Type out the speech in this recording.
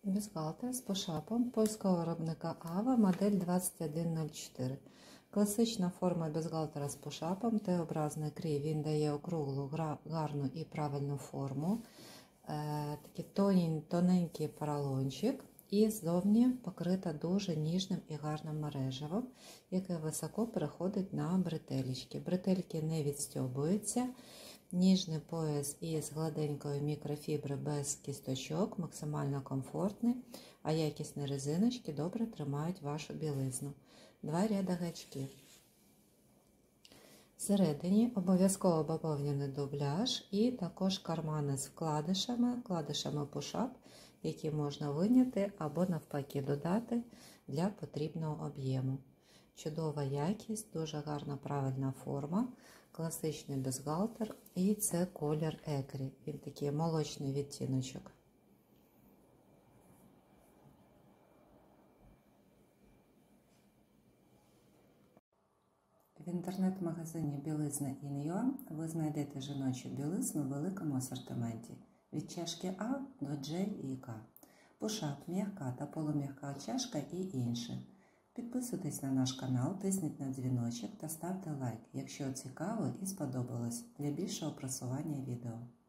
Бюстгальтер з пушапом польського виробника Ава, модель 2104. Класична форма бюстгальтера з пушапом, Т-образний крій, він дає округлу, гарну і правильну форму. Такий тоненький поролончик і ззовні покрита дуже ніжним і гарним мережевом, яке високо переходить на бретелечки. Бретельки не відстьобуються. Ніжний пояс із гладенької мікрофібри без кісточок, максимально комфортний, а якісні резиночки добре тримають вашу білизну. 2 ряди гачків. Всередині обов'язково бавовняний дубляж і також кармани з вкладишами пушап, які можна виняти або навпаки додати для потрібного об'єму. Чудова якість, дуже гарна правильна форма, класичний бюстгальтер, і це колір екрі, він такий молочний відтіночок. В інтернет-магазині Білизна In.ua ви знайдете жіночу білизну в великому асортименті від чашки А до J і К, пушап, м'яка та полум'яка чашка і інше. Підписуйтесь на наш канал, тисніть на дзвіночок та ставте лайк, якщо цікаво і сподобалось, для більшого просування відео.